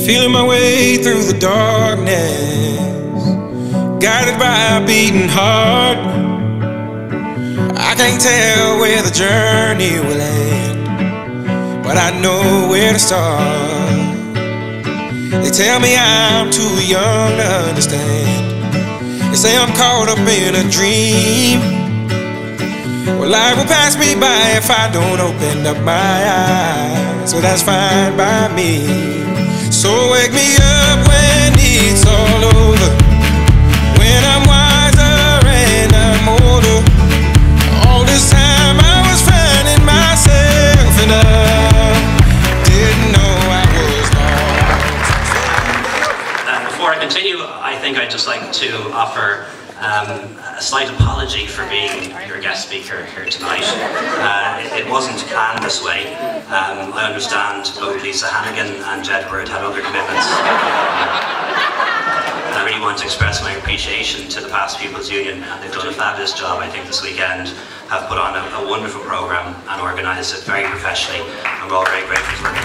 Feeling my way through the darkness, guided by a beating heart. I can't tell where the journey will end, but I know where to start. They tell me I'm too young to understand. They say I'm caught up in a dream. Well, life will pass me by if I don't open up my eyes. So that's fine by me. So wake me up when it's all over, when I'm wiser and I'm older. All this time I was finding myself, and I didn't know I was lost. Before I continue, I think I'd just like to offer a slight apology for being your guest speaker here tonight. It wasn't planned this way. I understand both Lisa Hannigan and Jed Bird had other commitments. And I really want to express my appreciation to the past Pupils Union, and they've done a fabulous job, I think, this weekend. Have put on a wonderful programme and organised it very professionally, and we're all very grateful for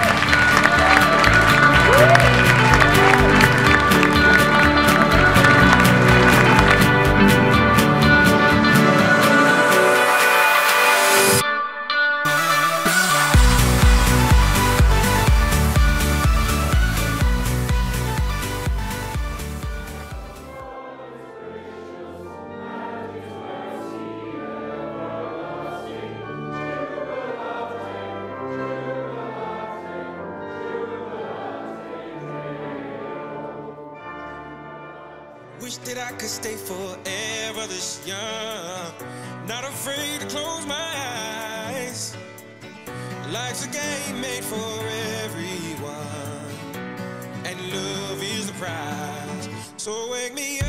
it. Wish that I could stay forever this young, not afraid to close my eyes. Life's a game made for everyone, and love is the prize. So wake me up.